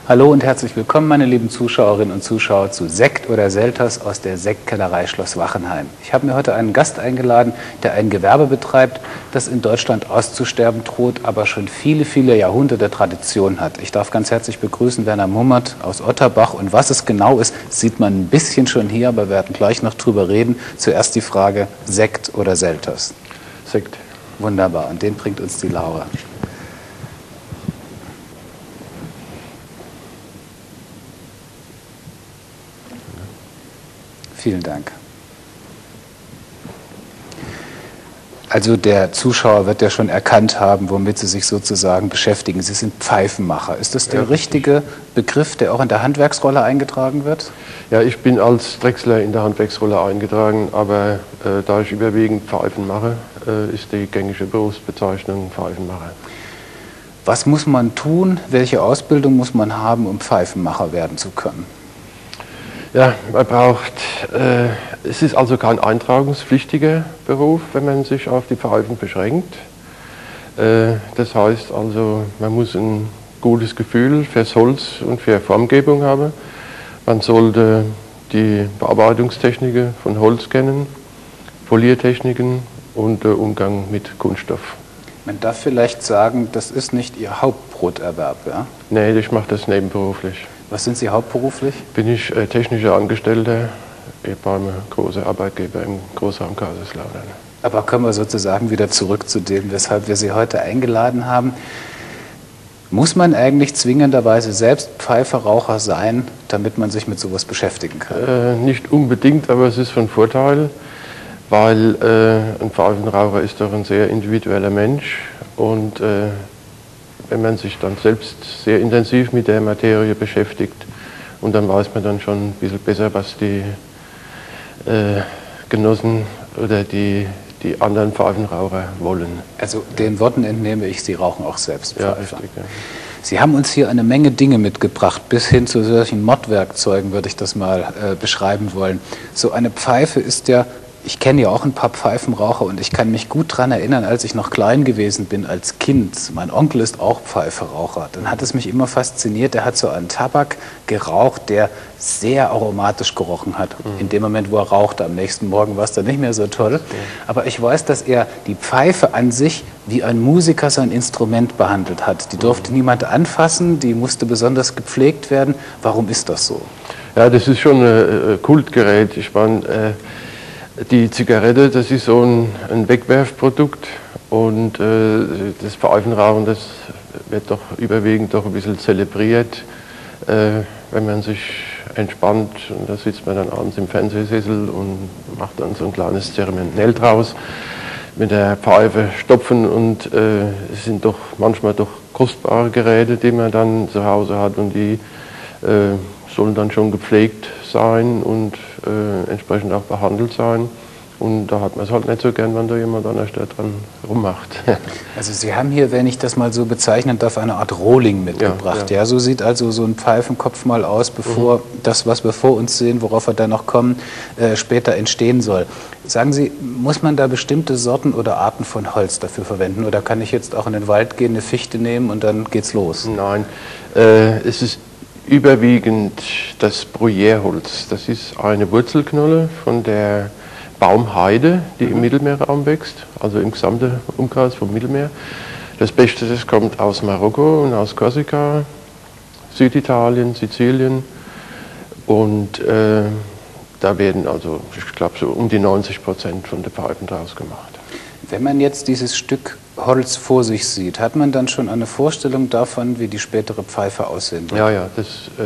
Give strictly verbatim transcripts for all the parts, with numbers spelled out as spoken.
Hallo und herzlich willkommen, meine lieben Zuschauerinnen und Zuschauer, zu Sekt oder Selters aus der Sektkellerei Schloss Wachenheim. Ich habe mir heute einen Gast eingeladen, der ein Gewerbe betreibt, das in Deutschland auszusterben droht, aber schon viele, viele Jahrhunderte Tradition hat. Ich darf ganz herzlich begrüßen Werner Mummert aus Otterbach. Und was es genau ist, sieht man ein bisschen schon hier, aber wir werden gleich noch drüber reden. Zuerst die Frage, Sekt oder Selters? Sekt. Wunderbar, und den bringt uns die Laura. Vielen Dank. Also der Zuschauer wird ja schon erkannt haben, womit Sie sich sozusagen beschäftigen. Sie sind Pfeifenmacher. Ist das der ja, richtige Begriff, der auch in der Handwerksrolle eingetragen wird? Ja, ich bin als Drechsler in der Handwerksrolle eingetragen, aber äh, da ich überwiegend Pfeifen mache, äh, ist die gängige Berufsbezeichnung Pfeifenmacher. Was muss man tun, welche Ausbildung muss man haben, um Pfeifenmacher werden zu können? Ja, man braucht, äh, es ist also kein eintragungspflichtiger Beruf, wenn man sich auf die Pfeifen beschränkt. Äh, das heißt also, man muss ein gutes Gefühl fürs Holz und für Formgebung haben. Man sollte die Bearbeitungstechniken von Holz kennen, Poliertechniken und der Umgang mit Kunststoff. Man darf vielleicht sagen, das ist nicht Ihr Hauptbroterwerb, ja? Nee, ich mache das nebenberuflich. Was sind Sie hauptberuflich? Bin ich äh, technischer Angestellter beim großen Arbeitgeber im Großraum Kaiserslautern. Aber kommen wir sozusagen wieder zurück zu dem, weshalb wir Sie heute eingeladen haben. Muss man eigentlich zwingenderweise selbst Pfeiferaucher sein, damit man sich mit sowas beschäftigen kann? Äh, nicht unbedingt, aber es ist von Vorteil, weil äh, ein Pfeifenraucher ist doch ein sehr individueller Mensch und äh, wenn man sich dann selbst sehr intensiv mit der Materie beschäftigt und dann weiß man dann schon ein bisschen besser, was die äh, Genossen oder die, die anderen Pfeifenraucher wollen. Also den Worten entnehme ich, Sie rauchen auch selbst Pfeife. Ja, richtig, ja. Sie haben uns hier eine Menge Dinge mitgebracht, bis hin zu solchen Mordwerkzeugen würde ich das mal äh, beschreiben wollen. So eine Pfeife ist ja, ich kenne ja auch ein paar Pfeifenraucher und ich kann mich gut daran erinnern, als ich noch klein gewesen bin, als Kind. Mein Onkel ist auch Pfeiferaucher. Dann hat es mich immer fasziniert, er hat so einen Tabak geraucht, der sehr aromatisch gerochen hat. Mhm. In dem Moment, wo er rauchte, am nächsten Morgen war es dann nicht mehr so toll. Mhm. Aber ich weiß, dass er die Pfeife an sich wie ein Musiker sein Instrument behandelt hat. Die durfte mhm. niemand anfassen, die musste besonders gepflegt werden. Warum ist das so? Ja, das ist schon ein Kultgerät. Ich meine, äh die Zigarette, das ist so ein, ein Wegwerfprodukt und äh, das Pfeifenrauchen, das wird doch überwiegend doch ein bisschen zelebriert, äh, wenn man sich entspannt und da sitzt man dann abends im Fernsehsessel und macht dann so ein kleines Zeremoniell draus mit der Pfeife stopfen und äh, es sind doch manchmal doch kostbare Geräte, die man dann zu Hause hat und die äh, sollen dann schon gepflegt sein und äh, entsprechend auch behandelt sein. Und da hat man es halt nicht so gern, wenn da jemand an der Stelle dran rummacht. Also Sie haben hier, wenn ich das mal so bezeichnen darf, eine Art Rohling mitgebracht. Ja, ja. Ja, so sieht also so ein Pfeifenkopf mal aus, bevor mhm. das, was wir vor uns sehen, worauf wir dann noch kommen, äh, später entstehen soll. Sagen Sie, muss man da bestimmte Sorten oder Arten von Holz dafür verwenden? Oder kann ich jetzt auch in den Wald gehen, eine Fichte nehmen und dann geht's los? Nein, äh, es ist überwiegend das Bruyère-Holz. Das ist eine Wurzelknolle von der Baumheide, die mhm. im Mittelmeerraum wächst, also im gesamten Umkreis vom Mittelmeer. Das Beste, das kommt aus Marokko und aus Korsika, Süditalien, Sizilien und äh, da werden also, ich glaube, so um die neunzig Prozent von den Pfeifen draus gemacht. Wenn man jetzt dieses Stück Holz vor sich sieht, hat man dann schon eine Vorstellung davon, wie die spätere Pfeife aussehen wird? Ja, ja, das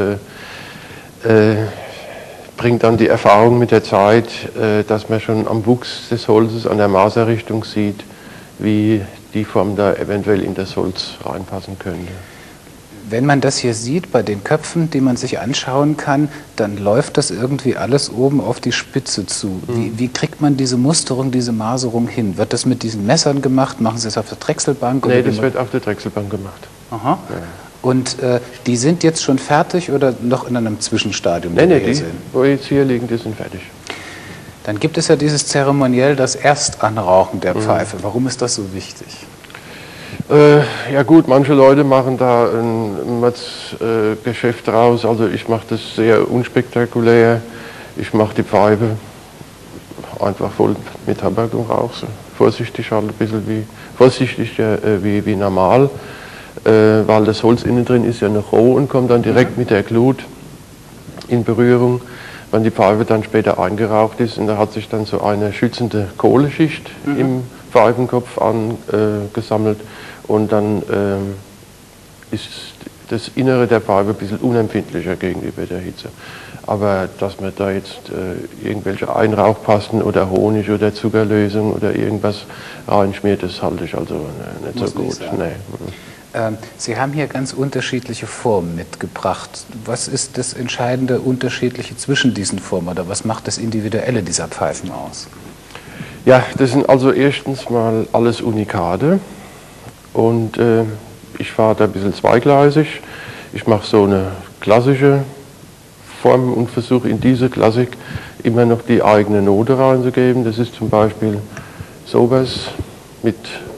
äh, äh, bringt dann die Erfahrung mit der Zeit, äh, dass man schon am Wuchs des Holzes, an der Maserrichtung sieht, wie die Form da eventuell in das Holz reinpassen könnte. Wenn man das hier sieht, bei den Köpfen, die man sich anschauen kann, dann läuft das irgendwie alles oben auf die Spitze zu. Mhm. Wie, wie kriegt man diese Musterung, diese Maserung hin? Wird das mit diesen Messern gemacht? Machen Sie es auf der Drechselbank? Nee, das wird auf der Drechselbank gemacht. Aha. Ja. Und äh, die sind jetzt schon fertig oder noch in einem Zwischenstadium? Nein, nee, die, wo jetzt hier liegen, die sind fertig. Dann gibt es ja dieses Zeremoniell, das Erstanrauchen der Pfeife. Mhm. Warum ist das so wichtig? Äh, ja gut, manche Leute machen da ein Matz-Geschäft draus, also ich mache das sehr unspektakulär. Ich mache die Pfeife einfach voll mit Tabak und Rauch, so vorsichtig halt ein bisschen wie, vorsichtiger äh, wie, wie normal, äh, weil das Holz innen drin ist ja noch roh und kommt dann direkt mit der Glut in Berührung. Wenn die Pfeife dann später eingeraucht ist und da hat sich dann so eine schützende Kohleschicht mhm. im Pfeifenkopf angesammelt äh, und dann äh, ist das Innere der Pfeife ein bisschen unempfindlicher gegenüber der Hitze. Aber dass man da jetzt äh, irgendwelche Einrauchpasten oder Honig oder Zuckerlösung oder irgendwas reinschmiert, das halte ich also äh, nicht Muss so gut. Nee. Ähm, Sie haben hier ganz unterschiedliche Formen mitgebracht. Was ist das entscheidende Unterschiedliche zwischen diesen Formen oder was macht das Individuelle dieser Pfeifen aus? Ja, das sind also erstens mal alles Unikate und äh, ich fahre da ein bisschen zweigleisig. Ich mache so eine klassische Form und versuche in diese Klassik immer noch die eigene Note reinzugeben. Das ist zum Beispiel sowas mit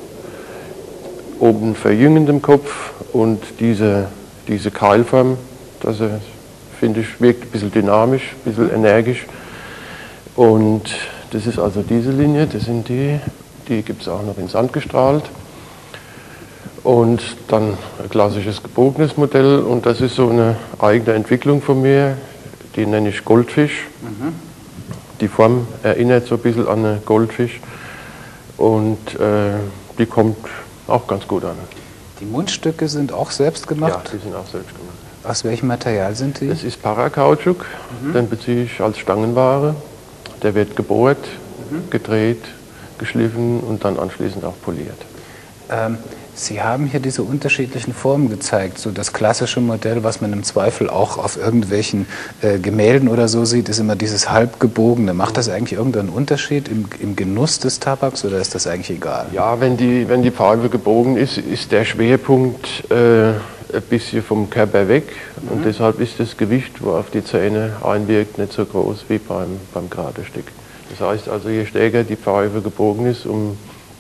oben verjüngendem Kopf und diese, diese Keilform, das finde ich wirkt ein bisschen dynamisch, ein bisschen energisch. Und das ist also diese Linie, das sind die, die gibt es auch noch in Sand gestrahlt. Und dann ein klassisches gebogenes Modell und das ist so eine eigene Entwicklung von mir, die nenne ich Goldfisch. Mhm. Die Form erinnert so ein bisschen an einen Goldfisch und äh, die kommt auch ganz gut an. Die Mundstücke sind auch selbst gemacht? Ja, die sind auch selbst gemacht. Aus welchem Material sind die? Das ist Parakautschuk, mhm. den beziehe ich als Stangenware. Der wird gebohrt, mhm. gedreht, geschliffen und dann anschließend auch poliert. Ähm, Sie haben hier diese unterschiedlichen Formen gezeigt. So das klassische Modell, was man im Zweifel auch auf irgendwelchen äh, Gemälden oder so sieht, ist immer dieses halbgebogene. Macht das eigentlich irgendeinen Unterschied im, im Genuss des Tabaks oder ist das eigentlich egal? Ja, wenn die, wenn die Pfeife gebogen ist, ist der Schwerpunkt äh, ein bisschen vom Körper weg. Mhm. Und deshalb ist das Gewicht, wo auf die Zähne einwirkt, nicht so groß wie beim, beim gerade Stück. Das heißt also, je stärker die Pfeife gebogen ist, um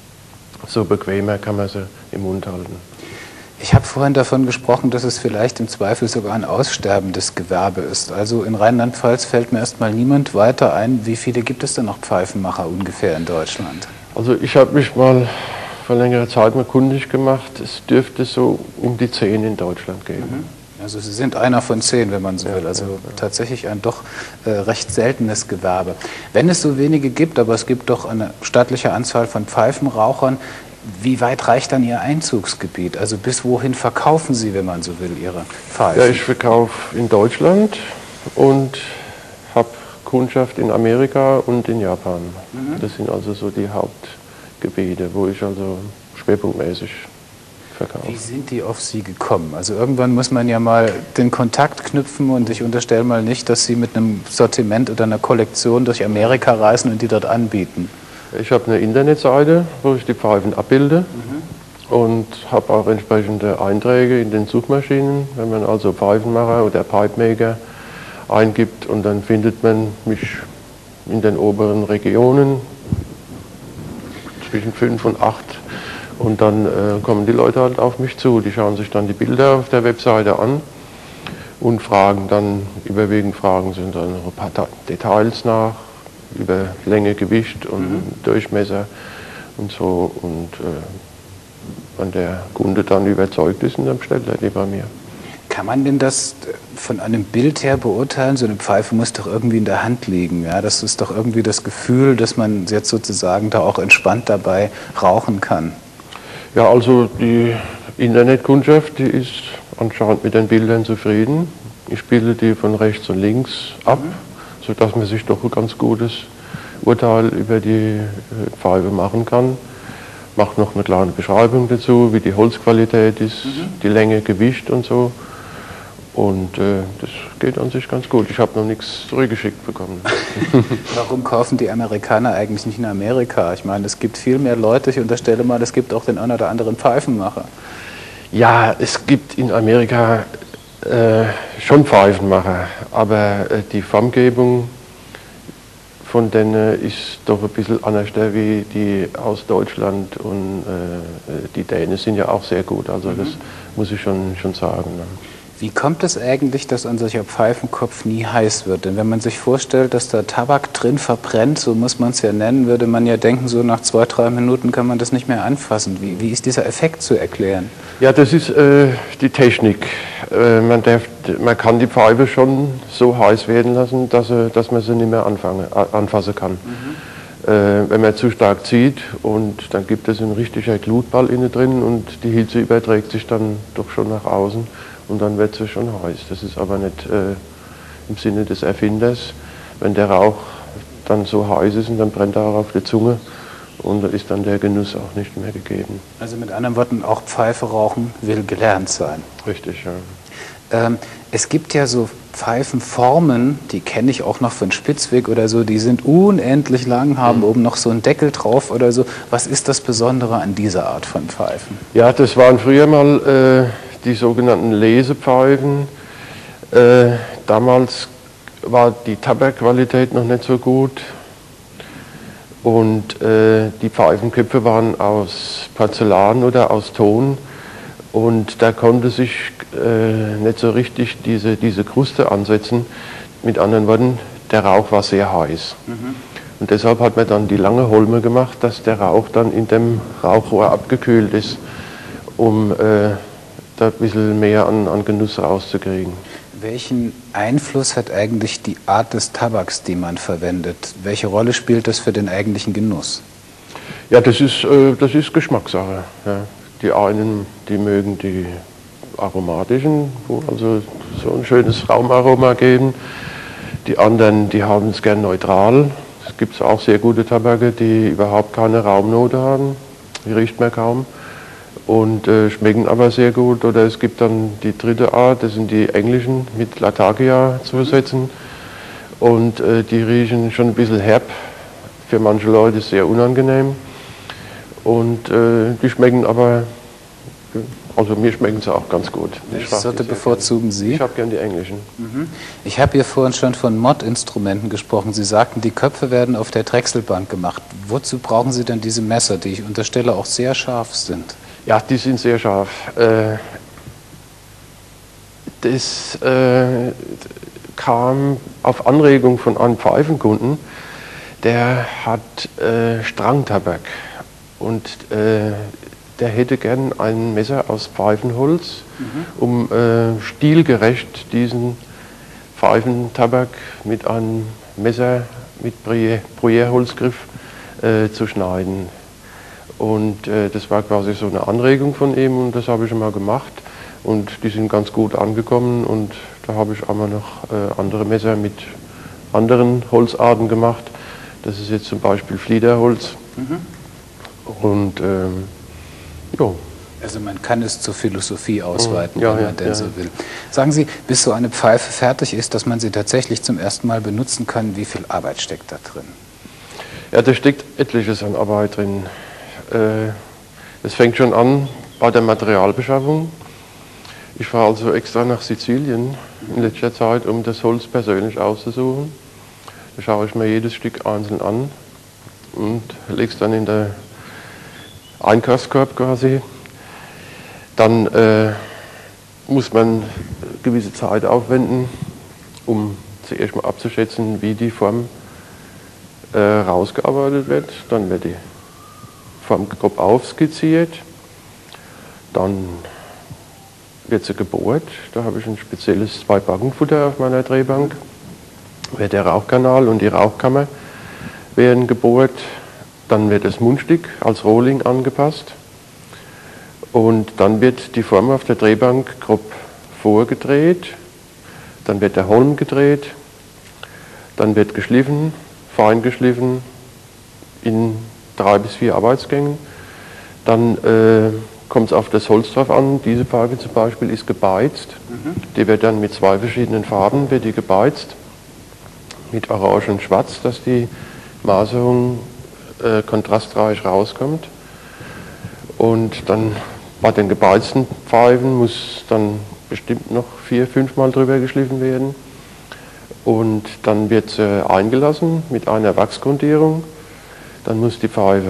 so bequemer kann man sie im Mund halten. Ich habe vorhin davon gesprochen, dass es vielleicht im Zweifel sogar ein aussterbendes Gewerbe ist. Also in Rheinland-Pfalz fällt mir erstmal niemand weiter ein. Wie viele gibt es denn noch Pfeifenmacher ungefähr in Deutschland? Also ich habe mich mal vor längerer Zeit mal kundig gemacht. Es dürfte so um die zehn in Deutschland geben. Mhm. Also Sie sind einer von zehn, wenn man so will. Also ja, ja. tatsächlich ein doch äh, recht seltenes Gewerbe. Wenn es so wenige gibt, aber es gibt doch eine stattliche Anzahl von Pfeifenrauchern, wie weit reicht dann Ihr Einzugsgebiet? Also bis wohin verkaufen Sie, wenn man so will, Ihre Pfeifen? Ja, ich verkaufe in Deutschland und habe Kundschaft in Amerika und in Japan. Mhm. Das sind also so die Hauptgebiete, wo ich also schwerpunktmäßig verkaufe. Wie sind die auf Sie gekommen? Also irgendwann muss man ja mal den Kontakt knüpfen und ich unterstelle mal nicht, dass Sie mit einem Sortiment oder einer Kollektion durch Amerika reisen und die dort anbieten. Ich habe eine Internetseite, wo ich die Pfeifen abbilde mhm. und habe auch entsprechende Einträge in den Suchmaschinen. Wenn man also Pfeifenmacher oder Pipemaker eingibt und dann findet man mich in den oberen Regionen zwischen fünf und acht und dann äh, kommen die Leute halt auf mich zu. Die schauen sich dann die Bilder auf der Webseite an und fragen dann, überwiegend fragen sind dann noch ein paar Details nach, über Länge, Gewicht und mhm. Durchmesser und so. Und äh, wenn der Kunde dann überzeugt ist, dann bestellt er die bei mir. Kann man denn das von einem Bild her beurteilen? So eine Pfeife muss doch irgendwie in der Hand liegen. Ja? Das ist doch irgendwie das Gefühl, dass man jetzt sozusagen da auch entspannt dabei rauchen kann. Ja, also die Internetkundschaft, die ist anscheinend mit den Bildern zufrieden. Ich bilde die von rechts und links ab. Mhm. sodass man sich doch ein ganz gutes Urteil über die Pfeife machen kann. Macht noch eine kleine Beschreibung dazu, wie die Holzqualität ist, mhm. die Länge, Gewicht und so. Und äh, das geht an sich ganz gut. Ich habe noch nichts zurückgeschickt bekommen. Warum kaufen die Amerikaner eigentlich nicht in Amerika? Ich meine, es gibt viel mehr Leute. Ich unterstelle mal, es gibt auch den einen oder anderen Pfeifenmacher. Ja, es gibt in Amerika äh, schon Pfeifenmacher, aber äh, die Formgebung von denen ist doch ein bisschen anders wie die aus Deutschland, und äh, die Dänen sind ja auch sehr gut, also mhm. das muss ich schon, schon sagen. Ne? Wie kommt es eigentlich, dass ein solcher Pfeifenkopf nie heiß wird? Denn wenn man sich vorstellt, dass da Tabak drin verbrennt, so muss man es ja nennen, würde man ja denken, so nach zwei, drei Minuten kann man das nicht mehr anfassen. Wie, wie ist dieser Effekt zu erklären? Ja, das ist äh, die Technik. Äh, man, darf, man kann die Pfeife schon so heiß werden lassen, dass, äh, dass man sie nicht mehr anfange, anfassen kann. Mhm. Äh, wenn man zu stark zieht, und dann gibt es einen richtigen Glutball innen drin und die Hitze überträgt sich dann doch schon nach außen. Und dann wird es schon heiß. Das ist aber nicht äh, im Sinne des Erfinders. Wenn der Rauch dann so heiß ist, und dann brennt er auch auf der Zunge, und da ist dann der Genuss auch nicht mehr gegeben. Also mit anderen Worten, auch Pfeife rauchen will gelernt sein. Richtig, ja. Ähm, es gibt ja so Pfeifenformen, die kenne ich auch noch von Spitzweg oder so, die sind unendlich lang, haben mhm. oben noch so einen Deckel drauf oder so. Was ist das Besondere an dieser Art von Pfeifen? Ja, das waren früher mal... Äh, die sogenannten Lesepfeifen. Äh, damals war die Tabakqualität noch nicht so gut, und äh, die Pfeifenköpfe waren aus Porzellan oder aus Ton, und da konnte sich äh, nicht so richtig diese, diese Kruste ansetzen. Mit anderen Worten, der Rauch war sehr heiß. Mhm. Und deshalb hat man dann die lange Holme gemacht, dass der Rauch dann in dem Rauchrohr abgekühlt ist, um äh, da ein bisschen mehr an, an Genuss rauszukriegen. Welchen Einfluss hat eigentlich die Art des Tabaks, die man verwendet? Welche Rolle spielt das für den eigentlichen Genuss? Ja, das ist, äh, das ist Geschmackssache. Ja. Die einen, die mögen die aromatischen, wo also so ein schönes Raumaroma geben. Die anderen, die haben es gern neutral. Es gibt auch sehr gute Tabake, die überhaupt keine Raumnote haben. Die riecht man kaum. Und äh, schmecken aber sehr gut. Oder es gibt dann die dritte Art, das sind die englischen mit Latakia zusätzen. Und äh, die riechen schon ein bisschen herb. Für manche Leute ist sehr unangenehm. Und äh, die schmecken aber, also mir schmecken sie auch ganz gut. Ich sollte bevorzugen Sie? Ich habe gern die englischen. Mhm. Ich habe hier vorhin schon von Mod-Instrumenten gesprochen. Sie sagten, die Köpfe werden auf der Drechselbank gemacht. Wozu brauchen Sie denn diese Messer, die ich unterstelle auch sehr scharf sind? Ja, die sind sehr scharf. Äh, das äh, kam auf Anregung von einem Pfeifenkunden, der hat äh, Strangtabak, und äh, der hätte gern ein Messer aus Pfeifenholz, mhm. um äh, stilgerecht diesen Pfeifentabak mit einem Messer mit Bruyère-Holzgriff äh, zu schneiden. Und äh, das war quasi so eine Anregung von ihm, und das habe ich schon mal gemacht, und die sind ganz gut angekommen, und da habe ich einmal noch äh, andere Messer mit anderen Holzarten gemacht. Das ist jetzt zum Beispiel Fliederholz. Mhm. Und ähm, ja. Also man kann es zur Philosophie ausweiten, ja, wenn man ja, denn ja. so will. Sagen Sie, bis so eine Pfeife fertig ist, dass man sie tatsächlich zum ersten Mal benutzen kann, wie viel Arbeit steckt da drin? Ja, da steckt etliches an Arbeit drin. Es fängt schon an bei der Materialbeschaffung. Ich fahre also extra nach Sizilien in letzter Zeit, um das Holz persönlich auszusuchen. Da schaue ich mir jedes Stück einzeln an und lege es dann in den Einkaufskorb quasi. Dann äh, muss man eine gewisse Zeit aufwenden, um zuerst mal abzuschätzen, wie die Form äh, rausgearbeitet wird. Dann wird die Form grob aufskizziert, dann wird sie gebohrt. Da habe ich ein spezielles Zwei-Backen-Futter auf meiner Drehbank. Wird der Rauchkanal und die Rauchkammer werden gebohrt. Dann wird das Mundstück als Rohling angepasst. Und dann wird die Form auf der Drehbank grob vorgedreht. Dann wird der Holm gedreht. Dann wird geschliffen, fein geschliffen in drei bis vier Arbeitsgängen. Dann äh, kommt es auf das Holz drauf an. Diese Pfeife zum Beispiel ist gebeizt. Mhm. Die wird dann mit zwei verschiedenen Farben wird die gebeizt. Mit Orange und Schwarz, dass die Maserung äh, kontrastreich rauskommt. Und dann bei den gebeizten Pfeifen muss dann bestimmt noch vier, fünf Mal drüber geschliffen werden. und dann wird sie eingelassen mit einer Wachsgrundierung. Dann muss die Pfeife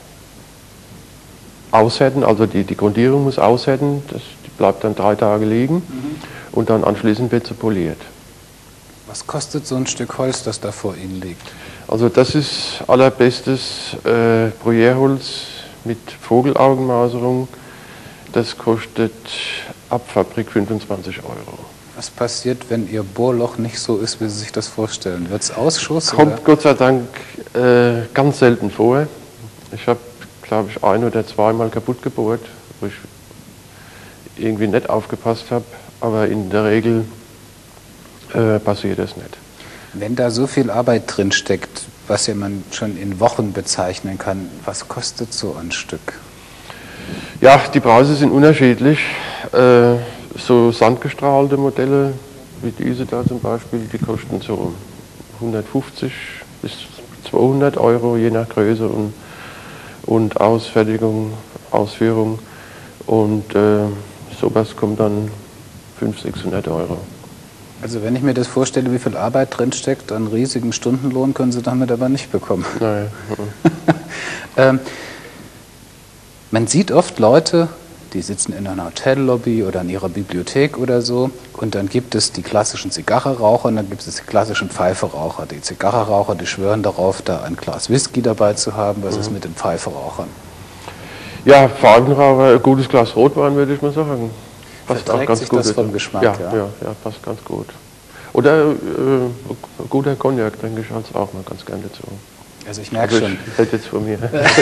aushärten, also die, die Grundierung muss aushärten, das, die bleibt dann drei Tage liegen mhm. und dann anschließend wird sie poliert. Was kostet so ein Stück Holz, das da vor Ihnen liegt? Also das ist allerbestes äh, Bruyère-Holz mit Vogelaugenmaserung. Das kostet ab Fabrik fünfundzwanzig Euro. Was passiert, wenn Ihr Bohrloch nicht so ist, wie Sie sich das vorstellen? Wird es Ausschuss? Kommt oder? Gott sei Dank äh, ganz selten vor. Ich habe, glaube ich, ein oder zweimal kaputt gebohrt, wo ich irgendwie nicht aufgepasst habe. Aber in der Regel äh, passiert das nicht. Wenn da so viel Arbeit drin steckt, was ja man schon in Wochen bezeichnen kann, was kostet so ein Stück? Ja, die Preise sind unterschiedlich. Äh, so sandgestrahlte Modelle, wie diese da zum Beispiel, die kosten so hundertfünfzig bis zweihundert Euro, je nach Größe und, und Ausfertigung, Ausführung. Und äh, sowas kommt dann fünfhundert, sechshundert Euro. Also wenn ich mir das vorstelle, wie viel Arbeit drinsteckt, einen riesigen Stundenlohn können Sie damit aber nicht bekommen. Nein. ähm, man sieht oft Leute, die sitzen in einer Hotellobby oder in ihrer Bibliothek oder so, und dann gibt es die klassischen Zigarrenraucher und dann gibt es die klassischen Pfeiferaucher. Die Zigarrenraucher, die schwören darauf, da ein Glas Whisky dabei zu haben. Was mhm. ist mit den Pfeiferauchern? Ja, Pfeiferaucher, ein gutes Glas Rotwein, würde ich mal sagen. Passt auch ganz sich gut. Das vom Geschmack, ja, ja. Ja, ja, passt ganz gut. Oder äh, guter Cognac, denke ich, als auch mal ganz gerne dazu. Also ich merke also schon. Ich hätte jetzt von mir.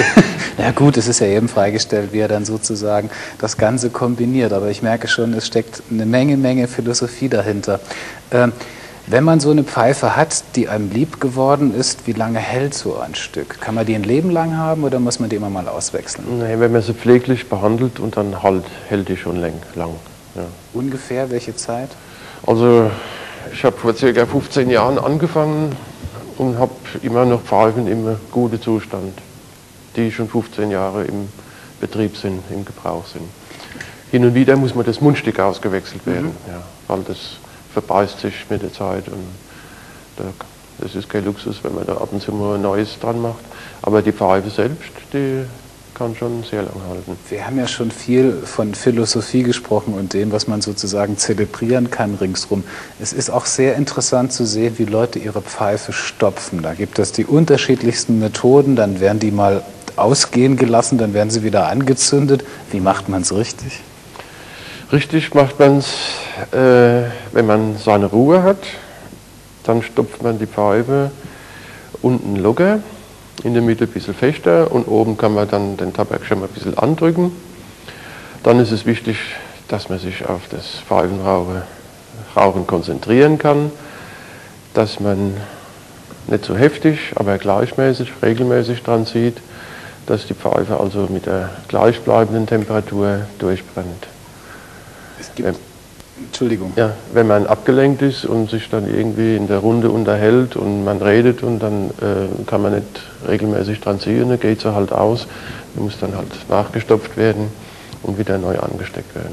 Na gut, es ist ja eben freigestellt, wie er dann sozusagen das Ganze kombiniert. Aber ich merke schon, es steckt eine Menge, Menge Philosophie dahinter. Ähm, wenn man so eine Pfeife hat, die einem lieb geworden ist, wie lange hält so ein Stück? Kann man die ein Leben lang haben oder muss man die immer mal auswechseln? Nein, wenn man sie pfleglich behandelt und dann halt, hält die schon lang. lang ja. Ungefähr welche Zeit? Also ich habe vor ca. fünfzehn Jahren angefangen und habe immer noch Pfeifen im guten Zustand, die schon fünfzehn Jahre im Betrieb sind, im Gebrauch sind. Hin und wieder muss man das Mundstück ausgewechselt werden, mhm. ja, weil das verbeißt sich mit der Zeit und da, das ist kein Luxus, wenn man da ab und zu mal Neues dran macht. Aber die Pfeife selbst, die kann schon sehr lang halten. Wir haben ja schon viel von Philosophie gesprochen und dem, was man sozusagen zelebrieren kann ringsrum. Es ist auch sehr interessant zu sehen, wie Leute ihre Pfeife stopfen. Da gibt es die unterschiedlichsten Methoden, dann werden die mal ausgehen gelassen, dann werden sie wieder angezündet. Wie macht man es richtig? Richtig macht man es, äh, wenn man seine Ruhe hat, dann stopft man die Pfeife unten locker, in der Mitte ein bisschen fester und oben kann man dann den Tabak schon mal ein bisschen andrücken. Dann ist es wichtig, dass man sich auf das Pfeifenrauchen Rauchen konzentrieren kann, dass man nicht so heftig, aber gleichmäßig, regelmäßig dran zieht, dass die Pfeife also mit der gleichbleibenden Temperatur durchbrennt. Es gibt, Entschuldigung. Ja, wenn man abgelenkt ist und sich dann irgendwie in der Runde unterhält und man redet und dann äh, kann man nicht regelmäßig dran ziehen, dann geht sie halt aus, die muss dann halt nachgestopft werden und wieder neu angesteckt werden.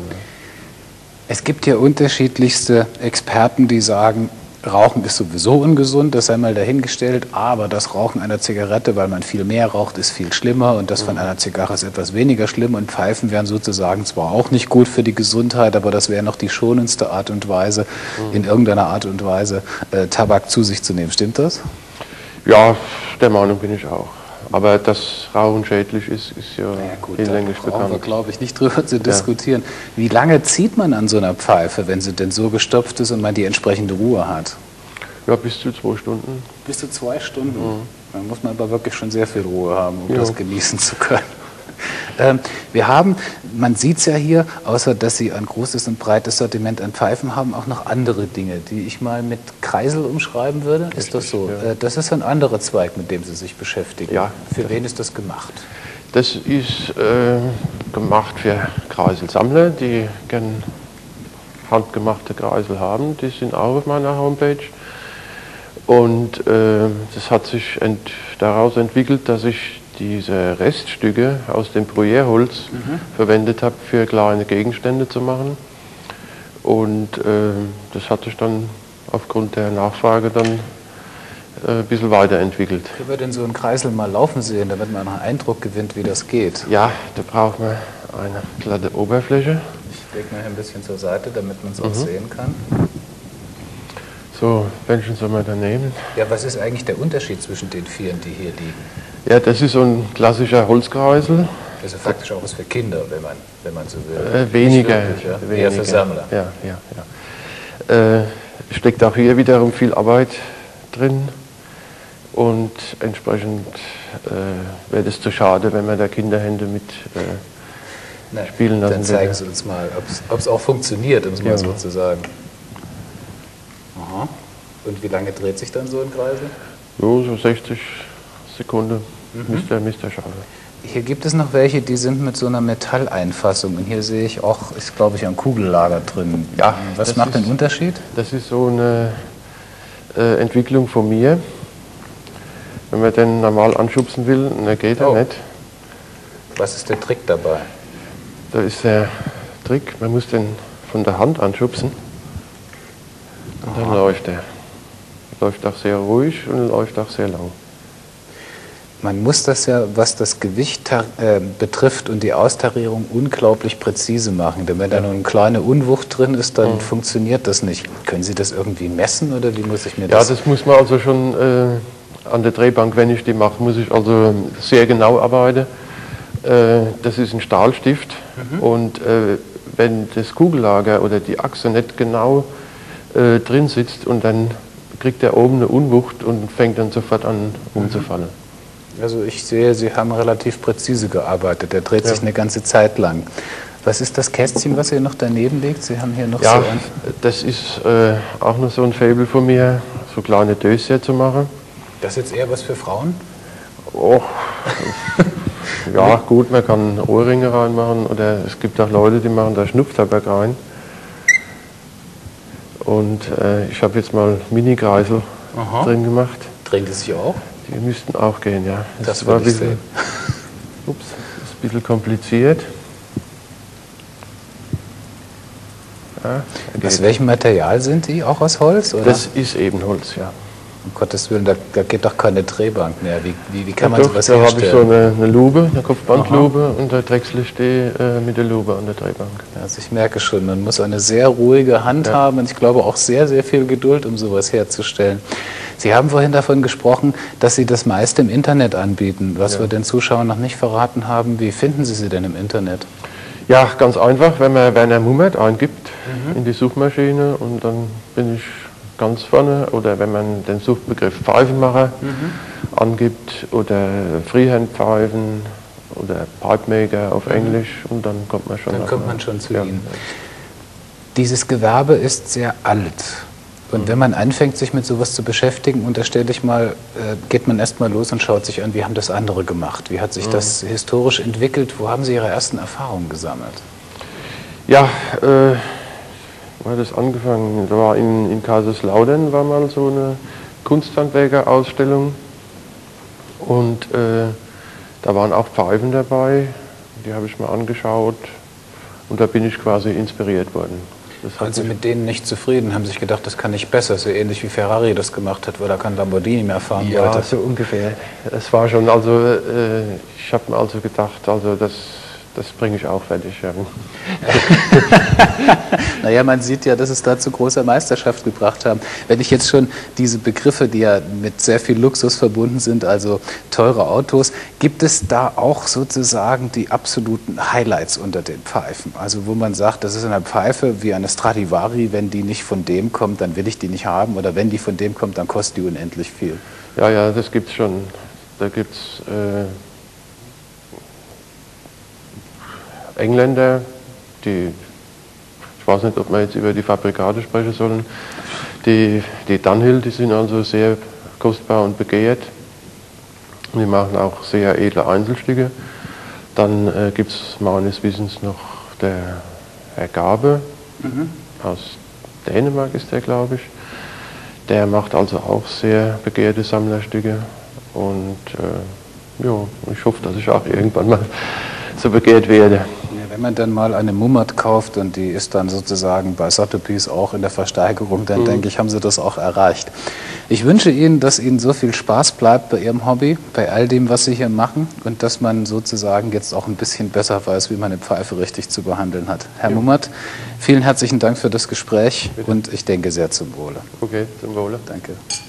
Es gibt ja unterschiedlichste Experten, die sagen, Rauchen ist sowieso ungesund, das sei mal dahingestellt, aber das Rauchen einer Zigarette, weil man viel mehr raucht, ist viel schlimmer und das von einer Zigarre ist etwas weniger schlimm und Pfeifen wären sozusagen zwar auch nicht gut für die Gesundheit, aber das wäre noch die schonendste Art und Weise, in irgendeiner Art und Weise äh, Tabak zu sich zu nehmen. Stimmt das? Ja, der Meinung bin ich auch. Aber dass Rauchen schädlich ist, ist ja, naja, gut, hinlänglich da bekannt. brauchen wir, glaube ich, nicht drüber zu diskutieren. Ja. Wie lange zieht man an so einer Pfeife, wenn sie denn so gestopft ist und man die entsprechende Ruhe hat? Ja, bis zu zwei Stunden. Bis zu zwei Stunden? Mhm. Dann muss man aber wirklich schon sehr viel Ruhe haben, um ja. das genießen zu können. Ähm, wir haben, man sieht es ja hier, außer dass Sie ein großes und breites Sortiment an Pfeifen haben, auch noch andere Dinge, die ich mal mit Kreisel umschreiben würde. Richtig, ist das so? Ja. Äh, das ist ein anderer Zweig, mit dem Sie sich beschäftigen. Ja. Für wen ist das gemacht? Das ist äh, gemacht für Kreiselsammler, die gerne handgemachte Kreisel haben. Die sind auch auf meiner Homepage. Und äh, das hat sich ent daraus entwickelt, dass ich diese Reststücke aus dem Bruyère-Holz mhm. verwendet habe, für kleine Gegenstände zu machen. Und äh, das hat sich dann aufgrund der Nachfrage dann ein bisschen weiterentwickelt. Können wir denn so einen Kreisel mal laufen sehen, damit man einen Eindruck gewinnt, wie das geht? Ja, da braucht man eine glatte Oberfläche. Ich lege mal ein bisschen zur Seite, damit man es auch Mhm. sehen kann. So, Bändchen soll man da nehmen. Ja, was ist eigentlich der Unterschied zwischen den vieren, die hier liegen? Ja, das ist so ein klassischer Holzkreisel. Also faktisch auch was für Kinder, wenn man, wenn man so will. Äh, weniger, Nicht wirklich, ja? weniger. Eher für Sammler. Ja, ja, ja. Äh, steckt auch hier wiederum viel Arbeit drin. Und entsprechend äh, wäre es zu schade, wenn man da Kinderhände mit äh, Na, spielen lassen dann zeigen würde. Sie uns mal, ob es auch funktioniert, um es mal Ja. so zu sagen. Aha. Und wie lange dreht sich dann so ein Kreisel? So, so sechzig Sekunden Mhm. müsste er müsste er schaffen. Hier gibt es noch welche, die sind mit so einer Metalleinfassung. Und hier sehe ich auch, ist glaube ich ein Kugellager drin. Ja, Was das macht den ist- Unterschied? Das ist so eine äh, Entwicklung von mir. Wenn man den normal anschubsen will, dann geht er Oh. nicht. Was ist der Trick dabei? Da ist der Trick, man muss den von der Hand anschubsen und dann Aha. läuft er. Läuft auch sehr ruhig und läuft auch sehr lang. Man muss das ja, was das Gewicht äh, betrifft und die Austarierung, unglaublich präzise machen. Denn wenn da nur eine kleine Unwucht drin ist, dann Mhm. funktioniert das nicht. Können Sie das irgendwie messen oder wie muss ich mir Ja, das... das muss man also schon äh, an der Drehbank, wenn ich die mache, muss ich also sehr genau arbeiten. Äh, das ist ein Stahlstift Mhm. und äh, wenn das Kugellager oder die Achse nicht genau äh, drin sitzt und dann kriegt er oben eine Unwucht und fängt dann sofort an umzufallen. Also ich sehe, Sie haben relativ präzise gearbeitet. Der dreht Ja. sich eine ganze Zeit lang. Was ist das Kästchen, was hier noch daneben liegt? Sie haben hier noch Ja, so ein... das ist äh, auch noch so ein Faible von mir, so kleine Döschen zu machen. Das ist jetzt eher was für Frauen? Och, ja gut, man kann Ohrringe reinmachen oder es gibt auch Leute, die machen da Schnupftabak rein. Und äh, ich habe jetzt mal Mini-Kreisel Aha. drin gemacht. Drehen die sich auch? Die müssten auch gehen, ja. Das war will ein ich bisschen, sehen. ups, ist ein bisschen kompliziert. Ja, Aus geht. welchem Material sind die? Auch aus Holz? Oder? Das ist eben Holz, ja. Um Gottes Willen, da, da geht doch keine Drehbank mehr. Wie, wie, wie kann man Ja, doch, sowas da habe ich so herstellen? eine, eine Lupe, eine Kopfbandlupe und da drechsel ich die äh, mit der Lupe an der Drehbank. Also ich merke schon, man muss eine sehr ruhige Hand Ja. haben und ich glaube auch sehr, sehr viel Geduld, um sowas herzustellen. Sie haben vorhin davon gesprochen, dass Sie das meiste im Internet anbieten. Was Ja. wir den Zuschauern noch nicht verraten haben, wie finden Sie sie denn im Internet? Ja, ganz einfach, wenn man Werner Mummert eingibt in die Suchmaschine und dann bin ich ganz vorne. Oder wenn man den Suchbegriff Pfeifenmacher angibt oder Freehand-Pfeifen oder Pipemaker auf Englisch und dann kommt man schon. Dann nach- kommt man schon zu ja. Ihnen. Dieses Gewerbe ist sehr alt. Und wenn man anfängt, sich mit sowas zu beschäftigen, unterstelle ich mal, äh, geht man erst mal los und schaut sich an, wie haben das andere gemacht? Wie hat sich das historisch entwickelt? Wo haben Sie Ihre ersten Erfahrungen gesammelt? Ja, äh, wo hat das angefangen? Da war in, in Kaiserslautern war mal so eine Kunsthandwerker-Ausstellung und äh, da waren auch Pfeifen dabei, die habe ich mir angeschaut und da bin ich quasi inspiriert worden. Das hat Waren Sie mich- mit denen nicht zufrieden? Haben sich gedacht, das kann ich besser, so ähnlich wie Ferrari das gemacht hat, weil er kein Lamborghini mehr fahren Ja, wollte? so ungefähr. Es war schon, also äh, ich habe mir also gedacht, also das, das bringe ich auch fertig. Ja. Naja, man sieht ja, dass es da zu großer Meisterschaft gebracht haben. Wenn ich jetzt schon diese Begriffe, die ja mit sehr viel Luxus verbunden sind, also teure Autos, gibt es da auch sozusagen die absoluten Highlights unter den Pfeifen? Also wo man sagt, das ist eine Pfeife wie eine Stradivari, wenn die nicht von dem kommt, dann will ich die nicht haben, oder wenn die von dem kommt, dann kostet die unendlich viel. Ja, ja, das gibt's schon. Da gibt's äh, Engländer, die, ich weiß nicht, ob wir jetzt über die Fabrikate sprechen sollen, die, die Dunhill, die sind also sehr kostbar und begehrt. Die machen auch sehr edle Einzelstücke. Dann äh, gibt es meines Wissens noch der Herr Gabe, Mhm. aus Dänemark ist der, glaube ich. Der macht also auch sehr begehrte Sammlerstücke. Und äh, ja, ich hoffe, dass ich auch irgendwann mal so begehrt werde. Ja, Wenn man dann mal eine Mummert kauft und die ist dann sozusagen bei Sotheby's auch in der Versteigerung, dann mhm. denke ich, haben Sie das auch erreicht. Ich wünsche Ihnen, dass Ihnen so viel Spaß bleibt bei Ihrem Hobby, bei all dem, was Sie hier machen und dass man sozusagen jetzt auch ein bisschen besser weiß, wie man eine Pfeife richtig zu behandeln hat. Herr ja. Mummert, vielen herzlichen Dank für das Gespräch. Bitte. Und ich denke sehr zum Wohle. Okay, zum Wohle. Danke.